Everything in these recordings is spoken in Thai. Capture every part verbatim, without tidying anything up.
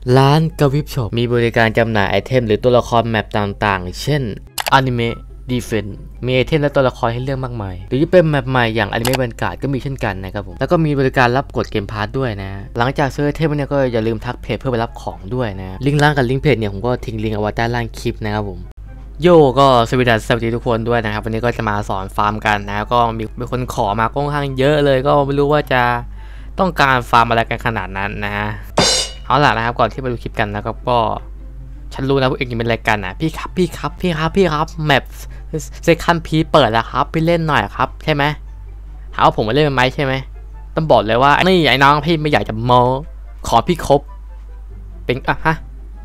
ร้านกวิปช็อปมีบริการจำหน่ายไอเทมหรือตัวละครแมปต่างๆเช่นอนิเมะดีเฟนมีไอเทมและตัวละครให้เลือกมากมายหรือจะเป็นแมปใหม่อย่างอนิเมะแวนการ์ดก็มีเช่นกันนะครับผมแล้วก็มีบริการรับกดเกมพาร์ทด้วยนะหลังจากซื้อไอเทมเนี่ยก็อย่าลืมทักเพจเพื่อไปรับของด้วยนะลิงก์ร้านกับลิงก์เพจเนี่ยผมก็ทิ้งลิงก์เอาไว้ใต้ล่างคลิปนะครับผมโยก็สวัสดีสวัสดีทุกคนด้วยนะครับวันนี้ก็จะมาสอนฟาร์มกันนะก็มีมีคนขอมาค่อนข้างเยอะเลยก็ไม่รู้ว่าจะต้องการฟาร์มอะไรกันขนาดนั้นนะฮะเอาล่ะนะครับก่อนที่ไปดูคลิปกันนะครับก็ฉันรู้นะพวกเองเป็นรายการนะพี่ครับพี่ครับพี่ครับพี่ครับแมปเซคันพีเปิดแล้วครับพี่เล่นหน่อยครับใช่ไหมถามว่าผมมาเล่นไหมใช่ไหมต้องบอกเลยว่านี่ไอ้น้องพี่ไม่อยากจะโมขอพี่ครบเป็นอ่ะฮะ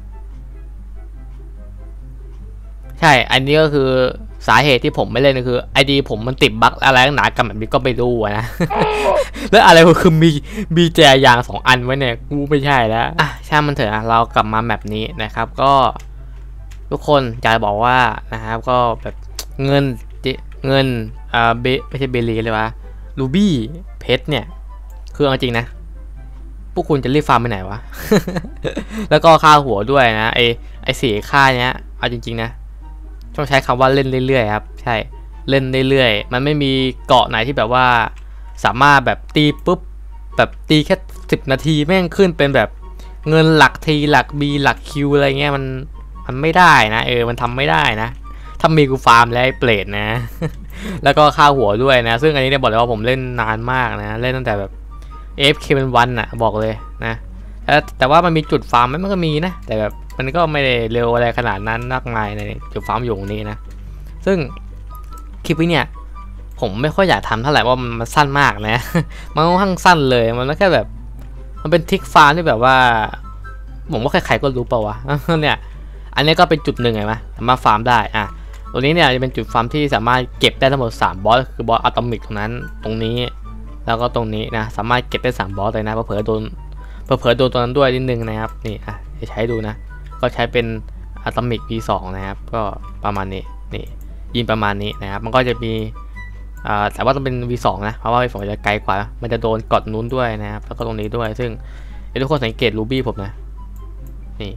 ใช่อันนี้ก็คือสาเหตุที่ผมไม่เล่นก็คือไอดีผมมันติดบั๊กอะไรหนากันแบบนี้ก็ไม่รู้นะ แล้วอะไรก็คือมีมีแจยางสองอันไว้เนี่ยกูไม่ใช่แล้วอ่ะช่างมันเถอะนะเรากลับมาแมปนี้นะครับก็ทุกคนจะบอกว่านะครับก็แบบเงินเงินอ่าเบไม่ใช่เบลีเลยวะรูบี้เพชรเนี่ยคือเอาจริงนะพวกคุณจะรีบฟาร์มไปไหนวะ แล้วก็ค่าหัวด้วยนะไอไอสี่ค่าเนี้ยเอาจริงๆนะต้องใช้คำว่าเล่นเรื่อยๆครับใช่เล่นเรื่อยๆมันไม่มีเกาะไหนที่แบบว่าสามารถแบบตีปุ๊บแบบตีแค่สิบนาทีแม่งขึ้นเป็นแบบเงินหลักทีหลักบีหลักคิวอะไรเงี้ยมันมันไม่ได้นะเออมันทำไม่ได้นะถ้ามีกูฟาร์มแล้วไอ้เปรตนะ แล้วก็ค่าหัวด้วยนะซึ่งอันนี้เนี่ยบอกเลยว่าผมเล่นนานมากนะเล่นตั้งแต่แบบ เอ เอฟ เค เป็นวันอ่ะบอกเลยนะแต่แต่ว่ามันมีจุดฟาร์มไหมมันก็มีนะแต่แบบมันก็ไม่ได้เร็วอะไรขนาดนั้นนักมายในจุดฟาร์มอยู่ตรงนี้นะซึ่งคลิปนี้เนี่ยผมไม่ค่อยอยากทำเท่าไหร่ว่ามันสั้นมากนะ มันค่อนข้างสั้นเลยมันแค่แบบมันเป็นทริคฟาร์มที่แบบว่าผมว่าใครๆก็รู้เปล่าวะ เนี่ยอันนี้ก็เป็นจุดหนึ่งไงมั้ยสามารถฟาร์มได้อ่ะตรงนี้เนี่ยจะเป็นจุดฟาร์มที่สามารถเก็บได้ทั้งหมดสามบอสคือบอสอะตอมิกตรงนั้นตรงนี้แล้วก็ตรงนี้นะสามารถเก็บได้สามบอสเลยนะเผื่อโดนเผื่อโดนตัวนั้นด้วยนิดนึงนะครับนี่อ่ะจะใช้ดูนะก็ใช้เป็นอะตอมิก วี สอง นะครับก็ประมาณนี้นี่ยิงประมาณนี้นะครับมันก็จะมีอ่าแต่ว่าต้องเป็น วี สอง นะเพราะว่า วี สอง จะไกลกว่ามันจะโดนกดนู้นด้วยนะครับแล้วก็ตรงนี้ด้วยซึ่งทุกคนสังเกตรูบี้ผมนะนี่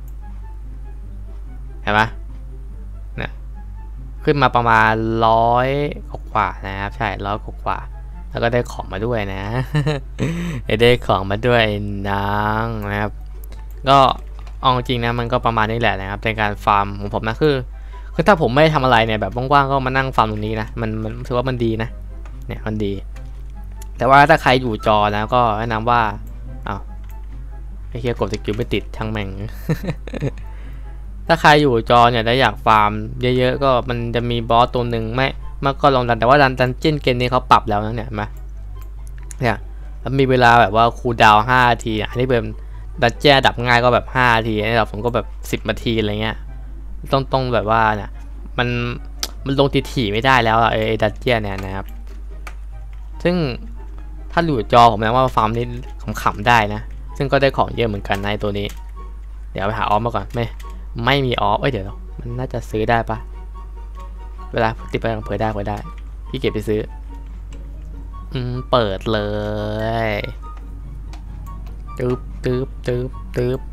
เห็นไหมเนี่ยขึ้นมาประมาณร้อยกว่านะครับใช่ร้อยกว่าแล้วก็ได้ของมาด้วยนะ ได้ของมาด้วยน้องนะครับก็เอาจริงนะมันก็ประมาณนี้แหละนะครับในการฟาร์มของผมนะคือคือถ้าผมไม่ทำอะไรเนี่ยแบบว่างๆก็มานั่งฟาร์มตรงนี้นะมันมันถือว่ามันดีนะเนี่ยมันดีแต่ว่าถ้าใครอยู่จอนะก็แนะนำว่าอ้าวไอ้เหี้ยกดสกิลไม่ติดช่างแม่ง ถ้าใครอยู่จอเนี่ยได้อยากฟาร์มเยอะๆก็มันจะมีบอสตัวหนึ่งไม่มันก็ลองดันแต่ว่าดันดันเจนเกมนี้เขาปรับแล้วนะเนี่ยมาเนี่ยมันมีเวลาแบบว่าคูลดาวน์ห้านาทีอันนี้เป็นดันเจี้ยดับง่ายก็แบบห้านาทีนี่เราผมก็แบบสิบนาทีอะไรเงี้ยต้องต้องแบบว่าเนี่ยมันมันลงทีถี่ไม่ได้แล้วไอ้ดันเจี้ยเนี่ยนะครับซึ่งถ้าอยู่จอผมแนะว่าฟาร์มนี้ขำๆได้นะซึ่งก็ได้ของเยอะเหมือนกันในตัวนี้เดี๋ยวไปหาออฟมาก่อนไม่ไม่มีออฟเอ้ยเดี๋ยวมันน่าจะซื้อได้ปะเวลาติดไปเผยได้เผยได้พี่เก็บไปซื้ออืมเปิดเลยตึ๊บตึ๊บตึ๊บตึ๊บ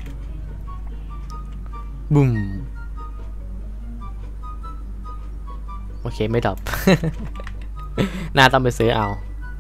บุ้มโอเคไม่ดรอป น่าต้องไปซื้อเอา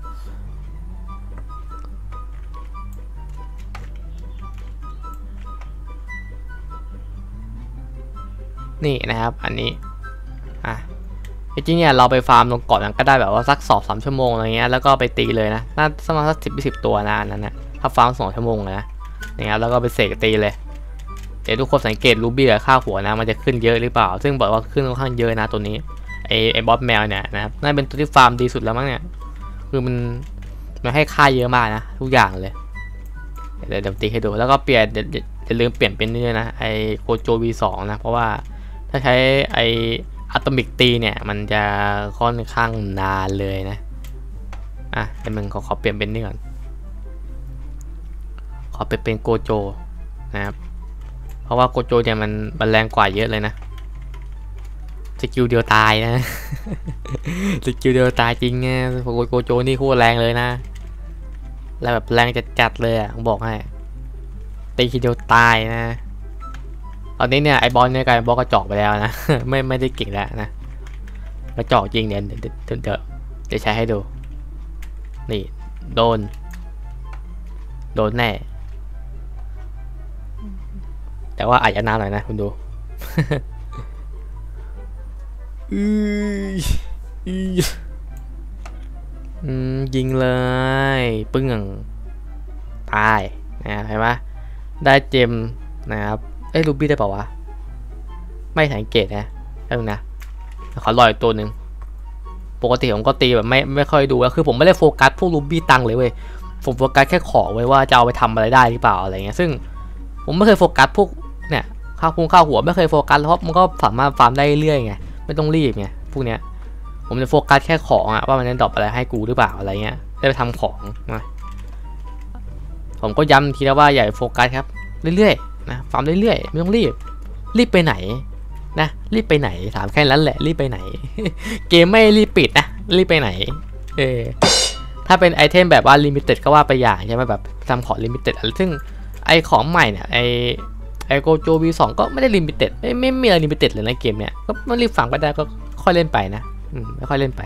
นี่นะครับอันนี้อ่ะจริงๆเนี่ยเราไปฟาร์มลงเกาะนั้นก็ได้แบบว่าสักสองสามชั่วโมงอะไรเงี้ยแล้วก็ไปตีเลยนะน่าประมาณสักสิบสิบตัวนะนั่นนะถ้าฟาร์มสองชั่วโมงนะนี่ครับแล้วก็ไปเสกตีเลยเดี๋ยวทุกคนสังเกตรูบี้กับค่าหัวนะมันจะขึ้นเยอะหรือเปล่าซึ่งบอกว่าขึ้นค่อนข้างเยอะนะตัวนี้ไอไอบอสแมวเนี่ยนะครับน่าเป็นตัวที่ฟาร์มดีสุดแล้วมั้งเนี่ยคือมันมันให้ค่าเยอะมากนะทุกอย่างเลยเดี๋ยวเดี๋ยวตีให้ดูแล้วก็เปลี่ยนเดี๋ยวจะลืมเปลี่ยนเป็นนี่นะไอโกโจ วี สอง นะเพราะว่าถ้าใช้ไออะตอมิกตีเนี่ยมันจะค่อนข้างนานเลยนะอ่ะแต่มึงขอขอเปลี่ยนเป็นนี่ก่อนขอเปลี่ยนเป็นโกโจนะครับเพราะว่าโกโจเนี่ยมันมันแรงกว่าเยอะเลยนะสกิลเดียวตายนะ สกิลเดียวตายจริงไงโกโจนี่โคตรแรงเลยนะแล้วแบบแรงจัดๆเลยอ่ะผมบอกให้ตีทีเดียวตายนะตอนนี้เนี่ยไอ้บอลเนี่ยกลายเป็นบอลกระจอกไปแล้วนะ ไม่ไม่ได้เก่งแล้วนะกระจอกจริงเนี่ยเดี๋ยวเดี๋ยวเดี๋ยวใช้ให้ดูนี่โดนโดนแน่แต่ว่าอาจจะนานหน่อยนะคุณดูอืออืมยิงเลยปึ้งตายนะเห็นไหมได้เจมนะครับเอ้ยรูบี้ได้เปล่าวะไม่สังเกตนะเออนะขอลอยตัวหนึ่งปกติผมก็ตีแบบไม่ไม่ค่อยดูแล้วคือผมไม่ได้โฟกัสพวกรูบี้ตังเลยเว้ยผมโฟกัสแค่ของไว้ว่าจะเอาไปทำอะไรได้หรือเปล่าอะไรเงี้ยซึ่งผมไม่เคยโฟกัสพวกเนี่ยข้าวพุงข้าวหัวไม่เคยโฟกัสเพราะมันก็สามารถฟาร์มได้เรื่อยไงไม่ต้องรีบไงพวกเนี้ยผมจะโฟกัสแค่ของอะว่ามันจะดรอปอะไรให้กูหรือเปล่าอะไรเงี้ยได้ไปทำของนะผมก็ย้ำทีแล้วว่าอย่าโฟกัสครับเรื่อยๆนะฟาร์มเรื่อยๆไม่ต้องรีบรีบไปไหนนะรีบไปไหนถามแค่นั้นแหละรีบไปไหน เกมไม่รีบปิดนะรีบไปไหนเออถ้าเป็นไอเทมแบบว่าลิมิเต็ดก็ว่าไปอย่างใช่ไหมแบบทำของลิมิเต็ดอะไรซึ่งไอของใหม่เนี่ยไอไอโกโจ วี สอง ก็ไม่ได้ลิมิเต็ดไม่ไม่มีอะไรลิมิเต็ดเลยในเกมเนี่ยก็ไม่รีบฝังก็ได้ก็ค่อยเล่นไปนะอืมไม่ค่อยเล่นไป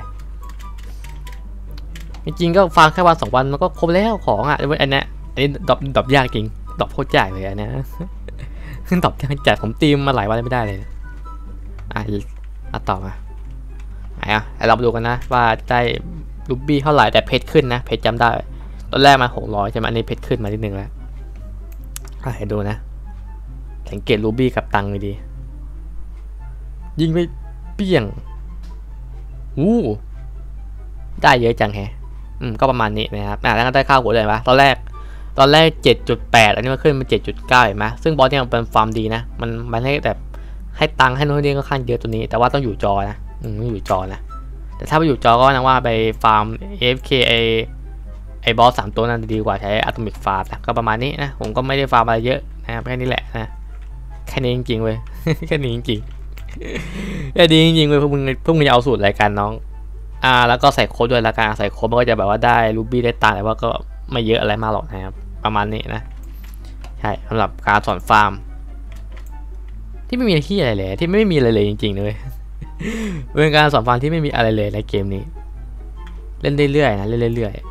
จริงๆก็ฟังแค่วันสองวันมันก็ครบแล้วของอ่ะอันนี้อันนี้ดรอปดรอปยากจริงดรอปโคตรยากเลยอันนี้ดรอปยากจัดผมตีมมาหลายวันไม่ได้เลยอ่ะเอาต่อมาไหนอ่ะเราดูกันนะว่าได้รูบี้เท่าไหร่แต่เพชรขึ้นนะเพชรจำได้ตอนแรกมาหกร้อยใช่ไหมอันนี้เพชรขึ้นมานิดนึงแล้วให้ดูนะสังเกตรูบี้กับตังเลยดียิงไปเปี้ยงอู้ได้เยอะจังแฮะอืมก็ประมาณนี้นะครับอ่ะแล้วก็ได้ข้าวหัวเลยปะตอนแรกตอนแรก เจ็ดจุดแปด อันนี้มันขึ้นมา เจ็ดจุดเก้า เห็นไหมซึ่งบอสเนี่ยมันเป็นฟาร์มดีนะมันมันให้แบบให้ตังค์ให้โน้ตนี่ก็ค่อนข้างเยอะตัวนี้แต่ว่าต้องอยู่จอนะอืมต้องอยู่จอนะแต่ถ้าไปอยู่จอก็นะว่าไปฟาร์ม เอ เอฟ เค ไอไอบอสสามตัวนั้นดีกว่าใช้อะตอมิกฟาร์มนะก็ประมาณนี้นะผมก็ไม่ได้ฟาร์มอะไรเยอะนะครับแค่นี้แหละนะแค่นี้จริงๆเว้ย แค่นี้จริงๆแค่นี้จริงๆเว้ยพวกมึงพวกมึงจะเอาสูตรอะไรกันน้องอ่าแล้วก็ใส่โค้ดด้วยละกันใส่โค้ดมันก็จะแบบว่าได้รูบี้ได้ตังค์แต่ว่าก็ไม่เยอะอะไรมากหรอกนะครับประมาณนี้นะใช่สำหรับการสอนฟาร์มที่ไม่มีที่อะไรเลยที่ไม่มีอะไรเลยจริงๆเลยเป็นการสอนฟาร์มที่ไม่มีอะไรเลยในเกมนี้เล่นเรื่อยๆนะเล่นเรื่อย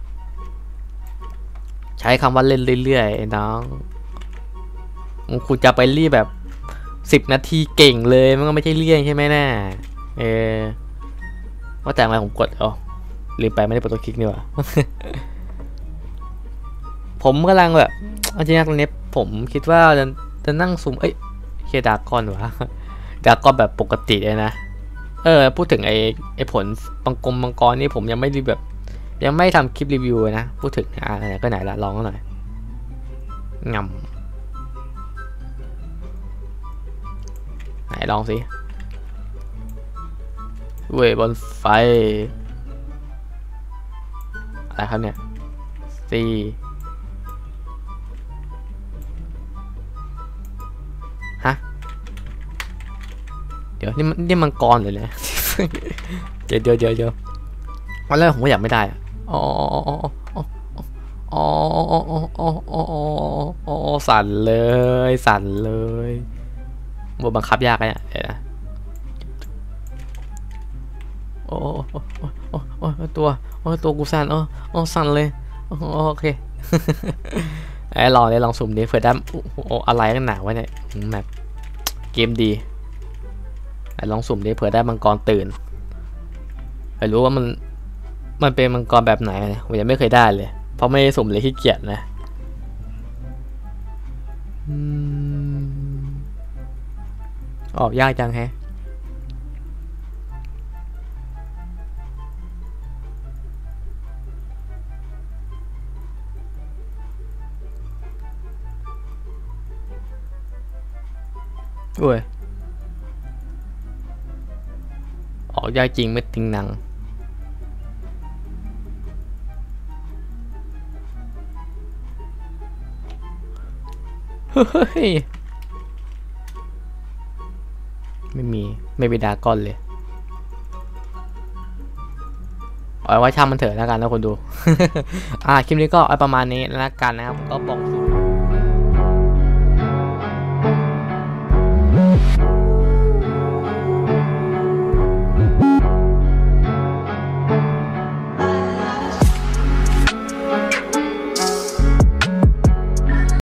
ๆใช้คำว่าเล่นเรื่อยๆน้องคุณจะไปรีบแบบสิบนาทีเก่งเลยมันก็ไม่ใช่เรื่องใช่ไหมน่ะเออว่าแต่ทำไมผมกดอ๋อลืมไปไม่ได้กดตัวคลิกนี่หว่า ผมกำลังแบบจริงๆตรงนี้ผมคิดว่าจะจะนั่งซูมเอ้ยเคดากอนวะดากอนแบบปกติเลยนะเออพูดถึงไอ้ไอ้ผลปังกรมังกรนี่ผมยังไม่ได้แบบยังไม่ทำคลิปรีวิวนะพูดถึงอ่าไหนก็ไหนละลองหน่อยงำไหนลองสิเว้ยบนไฟอะไรครับเนี่ยซีฮะเดี๋ยวนี่มันนี่มังกรเลยเนี่ย เดี๋ยวเดี๋ยวเดี๋ยวเดี๋ยววันแรกผมก็อยากไม่ได้อ๋ออ๋ออ๋ออ๋ออ๋ออ๋ออ๋อสั่นเลยสั่นเลยบทบังคับยากเลยเนี่ยนะโอ้โอ้โอ้โอ้ตัวโอ้ตัวกูสั่นโอ้โอ้สั่นเลยโอเคไอ้ลองเลยลองสุ่มดิเผื่อได้โอ้อะไรกันหนาวะเนี่ยแบบเกมดีไอ้ลองสุ่มดิเผื่อได้มังกรตื่นไม่รู้ว่ามันมันเป็นมังกรแบบไหนผมยังไม่เคยได้เลยเพราะไม่สุ่มเลยขี้เกียจนะออกยากจังแฮะโอ้ยออกยากจริงไม่ติงหนังเฮ้ยไม่มีไม่มีดาก้อนเลยเอาไว้ช่างมันเถอะแล้วกันนะคนดู อ่าคลิปนี้ก็เอาประมาณนี้แล้วกันนะครับก็บอก